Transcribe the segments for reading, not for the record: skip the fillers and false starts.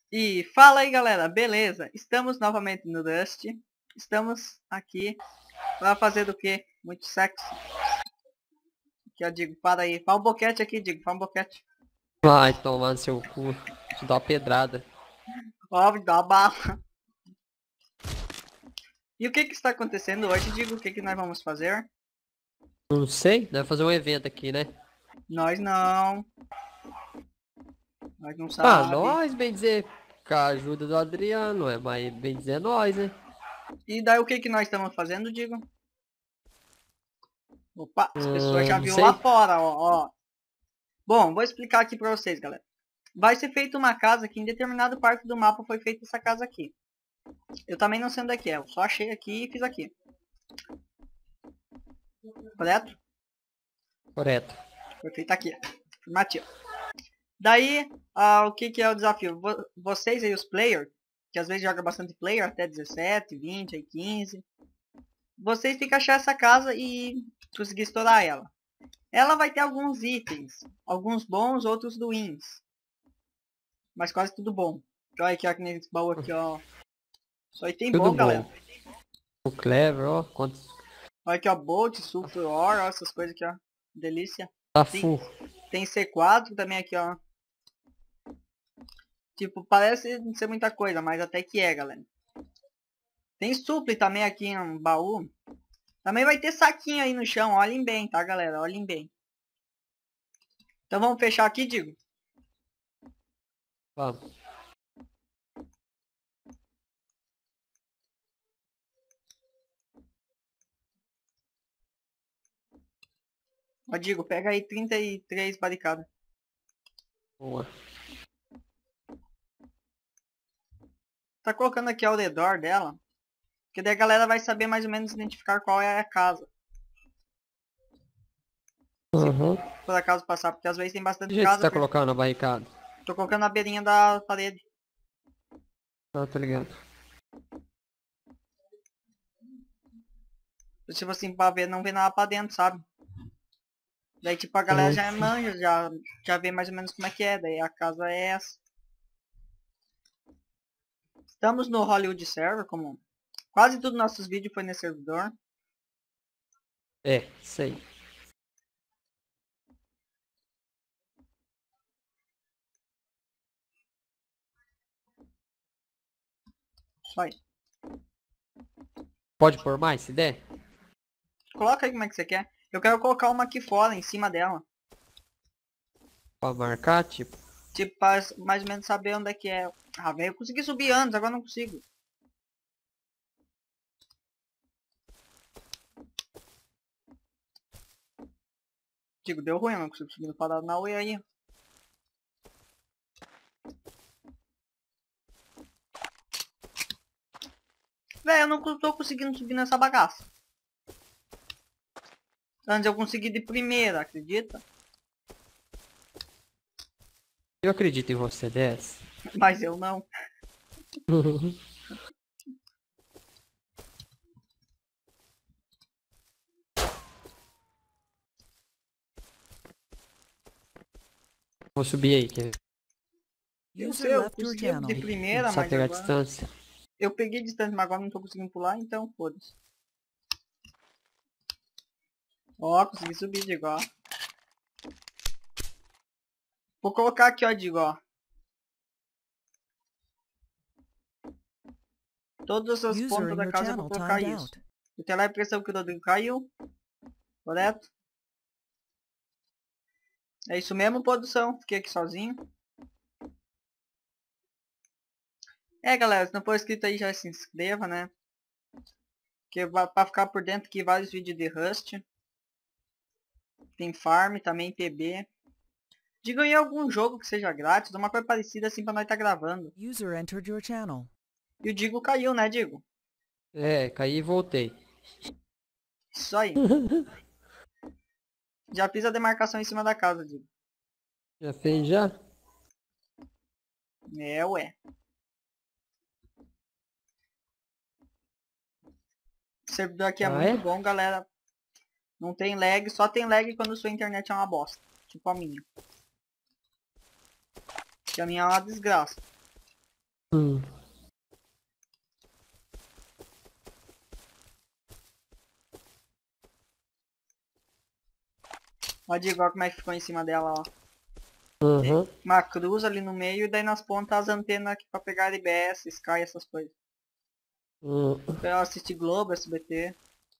E fala aí, galera, beleza? Estamos novamente no Dust. Estamos aqui para fazer do que? Muito sexo. Que eu digo, para aí. Fala um boquete aqui, digo, fala um boquete. Vai tomar no seu cu. Te dá uma pedrada. Óbvio, dá uma bala. E o que está acontecendo hoje? Digo, o que nós vamos fazer? Não sei, deve fazer um evento aqui, né? Nós não. Nós não Ah, sabe. nós, bem dizer, com a ajuda do Adriano, é, mas bem dizer é nós, né? E daí o que nós estamos fazendo, digo? Opa, as pessoas já Não viu lá sei. fora, ó. Bom, vou explicar aqui para vocês, galera. Vai ser feita uma casa que em determinado parte do mapa foi feita essa casa aqui. Eu também não sei onde é que é, eu só achei aqui e fiz aqui. Correto? Correto. Foi feito aqui. Afirmativo. Daí, o que é o desafio? Vocês aí, os players, que às vezes joga bastante player, até 17, 20, aí 15. Vocês têm que achar essa casa e conseguir estourar ela. Ela vai ter alguns itens. Alguns bons, outros ruins. Mas quase tudo bom. Olha aqui, ó, que nesse baú aqui, ó. Só item Tudo bom, galera. bom. O Clever, ó, quantos... Olha aqui, ó, Bolt, Sulfur Ore, ó, essas coisas aqui, ó. Delícia. Tá Tem, full. tem C4 também aqui, ó. Tipo, parece não ser muita coisa, mas até que é, galera. Tem suple também aqui no baú. Também vai ter saquinho aí no chão. Olhem bem, tá, galera? Olhem bem. Então vamos fechar aqui, digo. Vamos. Ó, digo, pega aí 33 barricadas. Boa. Tá colocando aqui ao redor dela. Porque daí a galera vai saber mais ou menos identificar qual é a casa. Se Uhum. por acaso passar. Porque às vezes tem Que bastante jeito você casa. tá colocando a barricada? Tô colocando na beirinha da parede. Ah, tô ligado. Tipo assim, pra ver, não ver nada pra dentro, sabe? Daí tipo a galera Uhum. já manja, já vê mais ou menos como é que é. Daí a casa é essa. Estamos no Hollywood Server, como quase todos os nossos vídeos foi nesse servidor. É, sei. Só aí. Pode pôr mais, se der? Coloca aí como é que você quer. Eu quero colocar uma aqui fora, em cima dela. Pra marcar, tipo. Tipo, pra mais ou menos saber onde é que é. Ah, velho, eu consegui subir antes, agora não consigo. Digo, deu ruim, eu não consigo subir no parado na UE aí. Velho, eu não tô conseguindo subir nessa bagaça. Antes eu consegui de primeira, acredita? Eu acredito em você dessa. Mas eu não. Vou subir aí, quer ver? Eu sei, eu consegui de primeira, Só mas pegar a agora... distância. Eu peguei distância, mas agora não tô conseguindo pular, então foda-se. Ó, consegui subir, digo, ó. Vou colocar aqui, ó, digo, ó. Todas as pontas da casa eu vou colocar isso. Eu tenho lá a impressão que o Rodrigo caiu. Correto? É isso mesmo, produção. Fiquei aqui sozinho. É, galera, se não for inscrito aí, já se inscreva, né? Porque pra ficar por dentro aqui, vários vídeos de Rust. Tem Farm, também PB. Diga aí algum jogo que seja grátis, uma coisa parecida assim pra nós tá gravando. E o Digo caiu, né, Digo? É, caí e voltei. Isso aí. Já fiz a demarcação em cima da casa, Digo. Já fez já? É, ué. O servidor aqui é Ah, muito é? bom, galera. Não tem lag, só tem lag quando sua internet é uma bosta. Tipo a minha. Que a minha é uma desgraça. Hum. Ó, Diego, ó como é que ficou em cima dela, ó. Uhum. Uma cruz ali no meio e daí nas pontas as antenas aqui pra pegar IBS, Sky, essas coisas. Pra eu assistir Globo, SBT.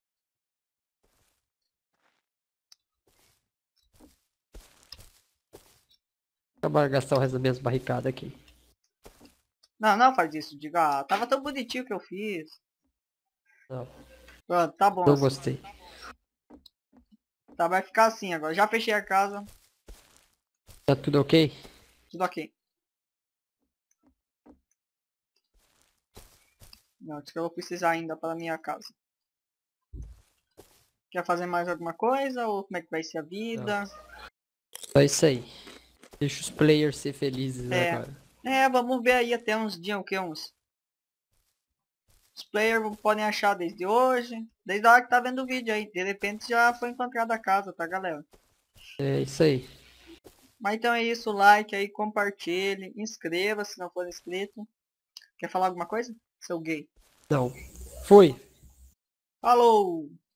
Acabar de gastar o resto das minhas barricadas aqui. Não, não faz isso, diga. Ah, tava tão bonitinho que eu fiz. Não, Pronto, tá bom não assim. gostei. Tá, vai ficar assim agora. Já fechei a casa. Tá tudo ok? Tudo ok. Não, isso que eu vou precisar ainda para minha casa. Quer fazer mais alguma coisa? Ou como é que vai ser a vida? Só isso aí. Deixa os players ser felizes É. agora. É, vamos ver aí até uns dias, o que? Os players podem achar desde hoje. Desde a hora que tá vendo o vídeo aí. De repente já foi encontrada a casa, tá, galera? É isso aí. Mas então é isso, like aí, compartilhe, inscreva se não for inscrito. Quer falar alguma coisa? Seu gay. Não. Fui. Falou!